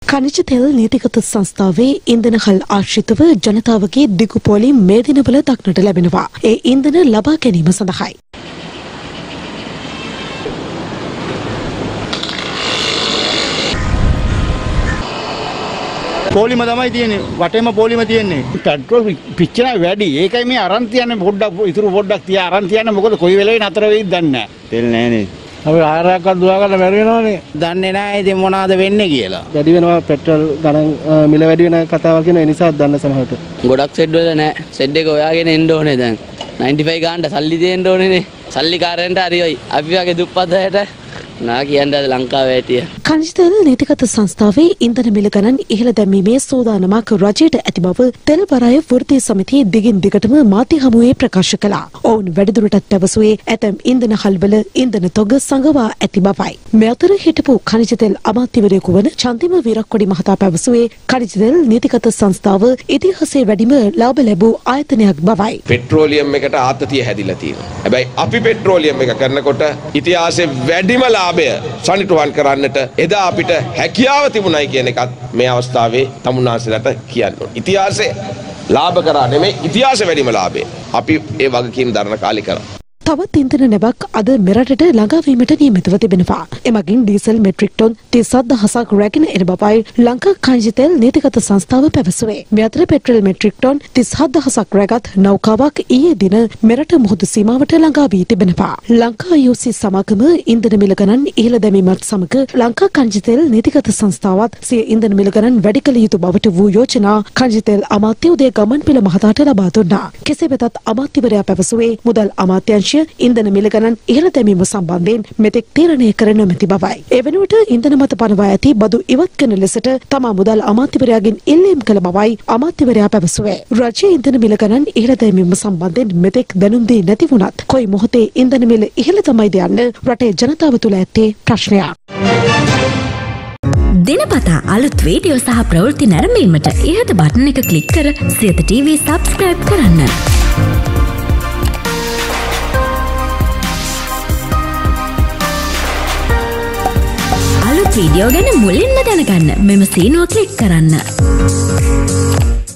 खनिज तेल नीतिगत संस्थाවේ ඉන්ධන හල් ආශ්‍රිතව ජනතාවගේ දිගු පොලිම් මේ දිනවල දක්නට ලැබෙනවා. ඒ ඉන්ධන ලබා ගැනීම සඳහායි. පොලිම තමයි තියෙන්නේ. වටේම පොලිම තියෙන්නේ. පෙට්‍රල් පිච්චෙන වැඩි. ඒකයි මේ අරන් තියන්නේ පොඩ්ඩක් ඉතුරු පොඩ්ඩක් තියා අරන් තියන්නේ මොකද කොයි වෙලාවෙ නතර වෙයිද දන්නේ නැහැ. තෙල් නැහනේ. අපි ආරයක්වත් දුවා ගන්න බැරි වෙනවනේ. දන්නේ නැහැ ඉතින් මොනවද වෙන්නේ කියලා. වැඩි වෙනවා පෙට්‍රල් ගණන් මිල වැඩි වෙන කතාවක් කියන නිසා දන්න සමහරට. ගොඩක් සෙඩ් වල නැහැ. සෙඩ් එක හොයාගෙන එන්න ඕනේ දැන්. 95 ගානට සල්ලි දෙන්න ඕනේනේ. සල්ලි කාරෙන්ට හරියයි. අපි වගේ දුප්පත් අයට නා කියන්නේ ලංකාවේ ඇටිය. खनिज तेल नीतिगत संस्थाවේ ඉන්ධන මිල ගණන් ඉහළ දැමීමේ සූදානමක් රජයට ඇති බව තෙල් වරාය වෘත්තීය සමිතිය දිගින් දිගටම මාධ්‍ය හමුවේ ප්‍රකාශ කළා. ඔවුන් වැඩිදුරටත් පැවසුවේ ඇතැම් ඉන්ධන හල්වල ඉන්ධන තොග සංගවා ඇති බවයි. මේ අතර හිටපු खनिज तेल අමාත්‍යවරයෙකු වන චන්දිම වීරක්කොඩි මහතා පැවසුවේ खनिज तेल नीतिगत සංස්ථාව ඉතිහාසයේ වැඩිම ලාභ ලැබූ ආයතනයක් බවයි. පෙට්‍රෝලියම් එකට ආතතිය හැදිලා තියෙනවා. හැබැයි අපි පෙට්‍රෝලියම් එක කරනකොට ඉතිහාසයේ වැඩිම ලාභය සනිටුහන් කරන්නට එදා අපිට හැකියාව තිබුණයි කියන එකත් මේ අවස්ථාවේ තමුන්නාසලට කියන්න ඕනේ. ඉතිහාසයේ ලාභ කරා නෙමෙයි ඉතිහාසෙ වැඩිම ලාභය. අපි ඒ වගකීම් දරන කාලේ කරා. තවත් ඉන්ධන නැවක් අද මෙරටට ළඟාවීමට නියමිතව තිබෙනවා. එමගින් ඩීසල් මෙට්‍රික් ටොන් 37,000ක් රැගෙන එන බවයි ලංකා ඛනිජ තෙල් නීතිගත සංස්ථාව පැවසුවේ. මේ අතර පෙට්‍රල් මෙට්‍රික් ටොන් 37,000ක් රැගත් නෞකාවක් ඊයේ දින මෙරට මුහුදු සීමාවට ළඟා වී තිබෙනවා. ලංකා UC සමාගම ඉන්ධන මිල ගණන් ඉහළ දැමීමත් සමග ලංකා ඛනිජ තෙල් නීතිගත සංස්ථාවත් සිය ඉන්ධන මිල ගණන් වැඩි කළ යුතු බවට වූ යෝජනා ඛනිජ තෙල් අමාත්‍ය උදේ ගමන්පිල මහතාට ලබා දුන්නා. කෙසේ වෙතත් අමාත්‍යවරයා පැවසුවේ මුදල් අමාත්‍යාංශය ඉන්ධන මිල ගණන් ඉහළ දැමීම සම්බන්ධයෙන් මෙතෙක් තීරණය කර නොමැති බවයි. ඒ වෙනුවට ඉන්ධන මත පනවා ඇති බදු ඉවත් කරන ලෙසට තමා මුදල් අමාත්‍යවරයාගෙන් ඉල්ලීම් කළ බවයි අමාත්‍යවරයා පැවසුවේ. රජයේ ඉන්ධන මිල ගණන් ඉහළ දැමීම සම්බන්ධයෙන් මෙතෙක් දැනුම් දී නැති වුණත් කොයි මොහොතේ ඉන්ධන මිල ඉහළ තමයිද යන්න රටේ ජනතාව තුළ ඇත්තේ ප්‍රශ්නයක්. දිනපතා අලුත් වීඩියෝ සහ ප්‍රවෘත්ති නැරඹීමට ඉහත බටන් එක ක්ලික් කර සියත TV subscribe කරන්න. අලුත් වීඩියෝ ගැන මුලින්ම දැනගන්න මෙම සීනුව ක්ලික් කරන්න.